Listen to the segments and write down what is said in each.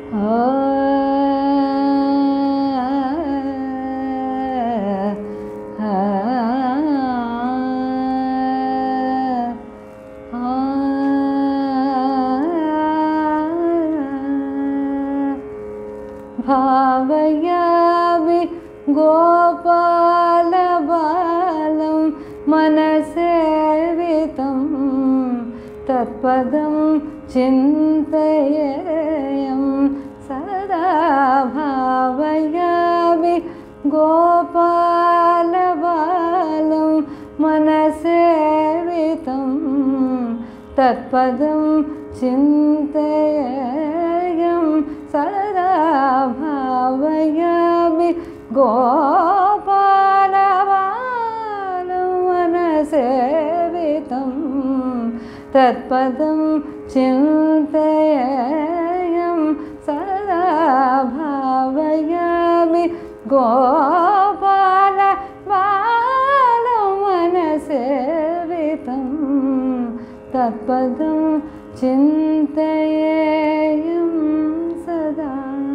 भावयामि गोपालबालं मनसेवितं तत्पदं चिन्तयेयं सदा भावयामि गोपालबालं मनसेवितं तत्पदं चिन्तयेयं सदा भावयामि गोपालबालं मनसेवितं तत्पदं चिन्तयेयं सदा भावयामि गोपालबालं मनसेवितं तत्पदं चिन्तयेयं सदा।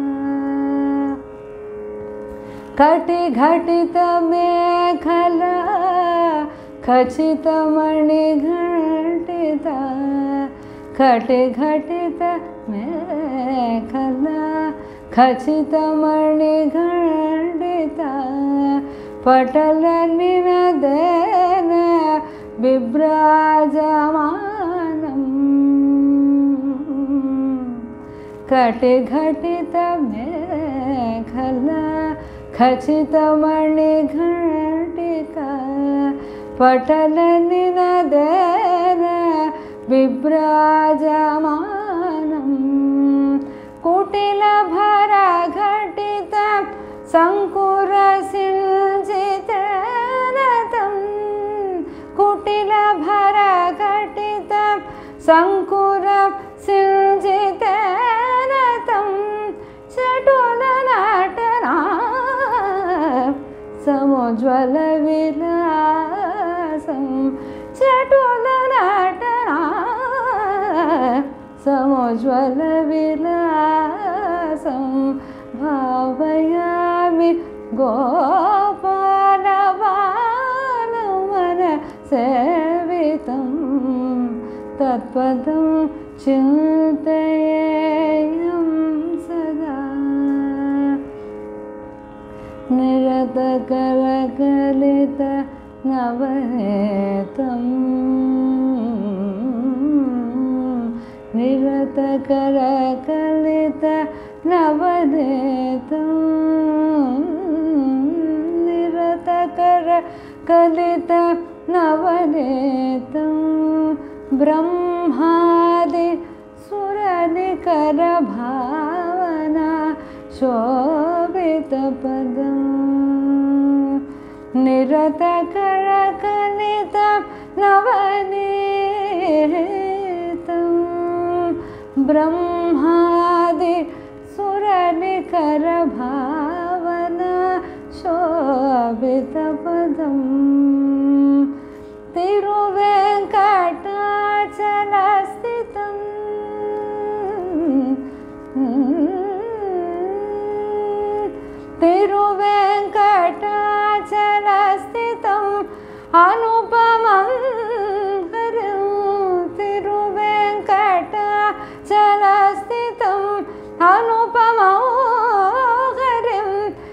कटिघटितमेखला खचितमणिघटिता कटिघटितमेखला खचितमणिघटिता पटलनिनदेन बिभ्राजमानम् कटिघटितमेखला खचितमणिघटिका पटलनिनदेन बिभ्राजमानम् कुटिलभरघटितं सङ्कुरसिञ्चितेन तं कुटिलभरघटितं सङ्कुरसिञ्चितेन तं चटुलनटना समुज्ज्वलविलासं चटुलनटना समुज्ज्वलविलासं भावयामि गोपालबालं मनसेवितं तत्पदं चिन्तयेयं सदा। निरतकरकलितनवनीतं निरतकरकलितनवनीतं निरतकरकलितनवनीतं ब्रह्मादि सुरनिकरभावना शोभितपदं निरतकरकलितनवनीतं ब्रह्मादि सुरनिकरभावना शोभितपदं तिरुवेङ्कटाचलस्थितं तिरुवेङ्कटाचलस्थितम् अनुपमं हरिं तिरुवेङ्कटाचलस्थितम् अनुपमं हरिं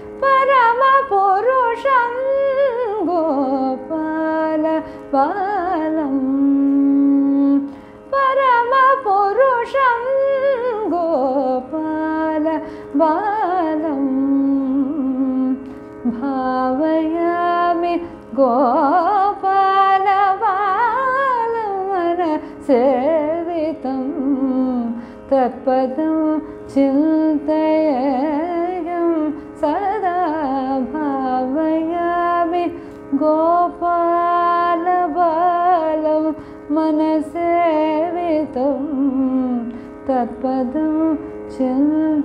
परमपुरुषं गोपालबालं परमपुरुषं गोपालबालं भावयामि गोपालबालं मनसेवितं तत्पदं चिन्तयेयं सदा भावयामि गोपालबालं मनसेवितं तत्पदं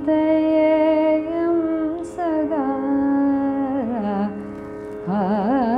चिन्तयेयं सदा।